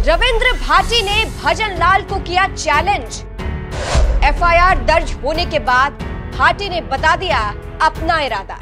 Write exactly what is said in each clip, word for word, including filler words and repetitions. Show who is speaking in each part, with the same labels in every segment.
Speaker 1: रविंद्र भाटी ने भजन लाल को किया चैलेंज। एफ आई आर दर्ज होने के बाद भाटी ने बता दिया अपना इरादा।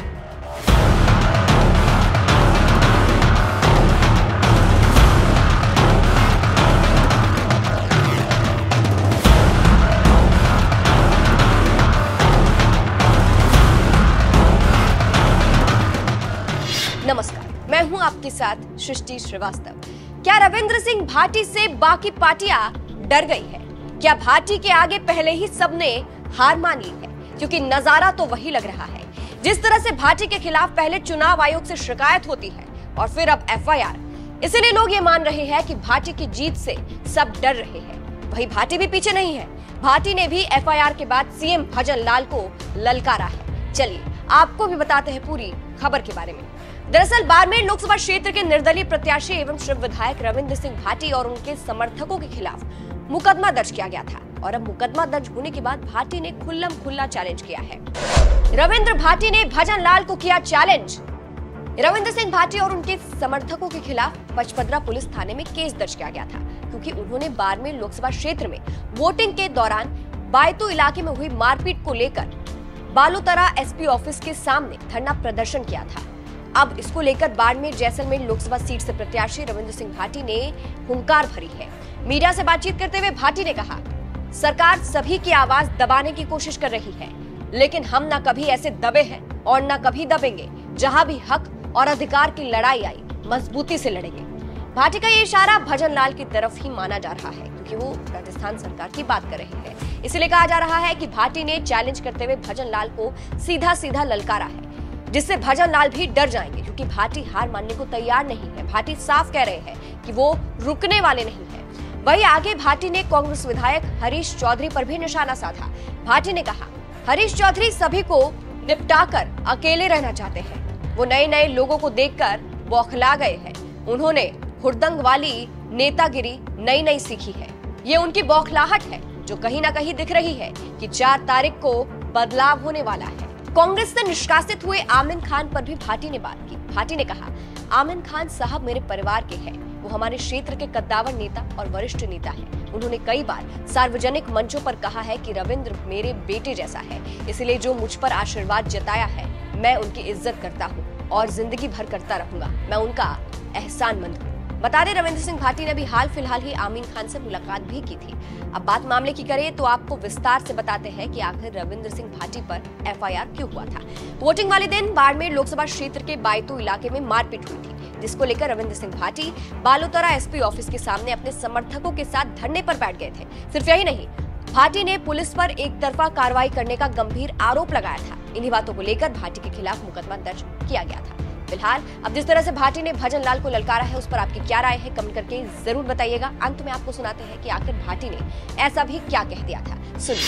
Speaker 1: नमस्कार, मैं हूं आपके साथ सृष्टि श्रीवास्तव। क्या रविंद्र सिंह भाटी से बाकी पार्टियां डर गई है? क्या भाटी के आगे पहले ही सबने हार मान ली है? क्योंकि नजारा तो वही लग रहा है। जिस तरह से भाटी के खिलाफ पहले चुनाव आयोग से शिकायत होती है और फिर अब एफ आई आर, इसलिए लोग ये मान रहे हैं कि भाटी की जीत से सब डर रहे हैं। वही भाटी भी पीछे नहीं है। भाटी ने भी एफ आई आर के बाद सी एम भजन लाल को ललकारा है। चलिए आपको भी बताते हैं पूरी खबर के बारे में। दरअसल बाड़मेर लोकसभा क्षेत्र के निर्दलीय प्रत्याशी एवं शिव विधायक रविंद्र सिंह भाटी और उनके समर्थकों के खिलाफ मुकदमा दर्ज किया गया था और अब मुकदमा दर्ज होने के बाद भाटी ने खुल्लम खुल्ला चैलेंज किया है। रविंद्र भाटी ने भजन लाल को किया चैलेंज। रविंद्र सिंह भाटी और उनके समर्थकों के खिलाफ पचपदरा पुलिस थाने में केस दर्ज किया गया था क्योंकि उन्होंने बाड़मेर लोकसभा क्षेत्र में वोटिंग के दौरान बायतू इलाके में हुई मारपीट को लेकर बालोतरा एस पी ऑफिस के सामने धरना प्रदर्शन किया था। अब इसको लेकर बाड़मेर जैसलमेर लोकसभा सीट से प्रत्याशी रविंद्र सिंह भाटी ने हुंकार भरी है। मीडिया से बातचीत करते हुए भाटी ने कहा, सरकार सभी की आवाज दबाने की कोशिश कर रही है, लेकिन हम ना कभी ऐसे दबे हैं और ना कभी दबेंगे। जहां भी हक और अधिकार की लड़ाई आई, मजबूती से लड़ेंगे। भाटी का ये इशारा भजन लाल की तरफ ही माना जा रहा है क्योंकि वो राजस्थान सरकार की बात कर रहे हैं। इसलिए कहा जा रहा है कि भाटी ने चैलेंज करते हुए भजन लाल को सीधा सीधा ललकारा है, जिससे भजन लाल भी डर जाएंगे क्योंकि भाटी हार मानने को तैयार नहीं है। भाटी साफ कह रहे हैं कि वो रुकने वाले नहीं है। वहीं आगे भाटी ने कांग्रेस विधायक हरीश चौधरी पर भी निशाना साधा। भाटी ने कहा, हरीश चौधरी सभी को निपटाकर अकेले रहना चाहते हैं। वो नए नए लोगों को देखकर बौखला गए हैं। उन्होंने हुड़दंग वाली नेतागिरी नई नई सीखी है। ये उनकी बौखलाहट है जो कहीं ना कहीं दिख रही है कि चार तारीख को बदलाव होने वाला है। कांग्रेस से निष्कासित हुए आमिन खान पर भी भाटी ने बात की। भाटी ने कहा, आमिन खान साहब मेरे परिवार के हैं। वो हमारे क्षेत्र के कद्दावर नेता और वरिष्ठ नेता हैं। उन्होंने कई बार सार्वजनिक मंचों पर कहा है कि रविंद्र मेरे बेटे जैसा है, इसलिए जो मुझ पर आशीर्वाद जताया है मैं उनकी इज्जत करता हूँ और जिंदगी भर करता रहूंगा। मैं उनका एहसानमंद हूँ। बता दें, रविंद्र सिंह भाटी ने भी हाल फिलहाल ही आमिन खान से मुलाकात भी की थी। अब बात मामले की करें तो आपको विस्तार से बताते हैं कि आखिर रविंद्र सिंह भाटी पर एफ आई आर क्यों हुआ था। वोटिंग वाले दिन बाड़मेर लोकसभा क्षेत्र के बायतू इलाके में मारपीट हुई थी, जिसको लेकर Ravindra Singh Bhati Balotra S P office के सामने अपने समर्थकों के साथ धरने पर बैठ गए थे। सिर्फ यही नहीं, भाटी ने पुलिस पर एक तरफा कार्रवाई करने का गंभीर आरोप लगाया था। इन्हीं बातों को लेकर भाटी के खिलाफ मुकदमा दर्ज किया गया था। फिलहाल अब जिस तरह से भाटी ने भजन लाल को ललकारा है, उस पर आपकी क्या राय है, कमेंट करके जरूर बताइएगा। अंत में आपको सुनाते हैं कि आखिर भाटी ने ऐसा भी क्या कह दिया था।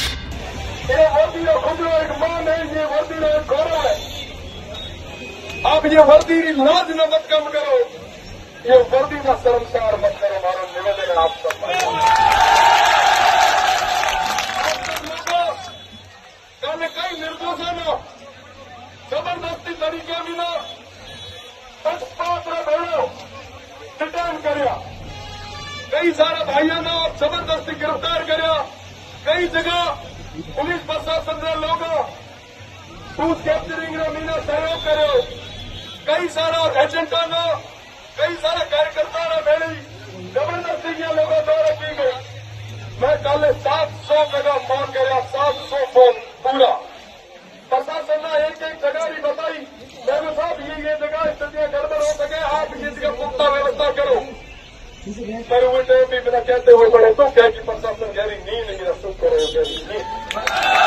Speaker 1: सुनिए।
Speaker 2: आप ये वर्दी लाज न मत कम करो, ये वर्दी का शर्मसार मत करो। हमारा निवेदन है आप सब कई निर्दोषों जबरदस्ती तरीके बिना पक्षपात भेड़ो डिटेन करया, कई सारे भाइयों ने जबरदस्ती गिरफ्तार करया। कई जगह पुलिस प्रशासन ने लोगों ट्रूथ कैप्चरिंग मीना सहयोग करो। कई सारा एजेंटा ने, कई सारे कार्यकर्ता ने भेड़ी जबरदस्ती के लोगों द्वारा की गई। मैं कल सात सौ जगह फोन कराया, सात सौ फोन पूरा। प्रशासन ने एक एक जगह भी बताई, मेरे साहब ये ये जगह स्थितियां गड़बड़ हो सके, आप ये जगह पुख्ता व्यवस्था करो। पर वो टाइम भी बिना कहते हुए बड़े तो क्या कि प्रशासन गहरी नींद नहीं रसूख करो, गहरी नींद।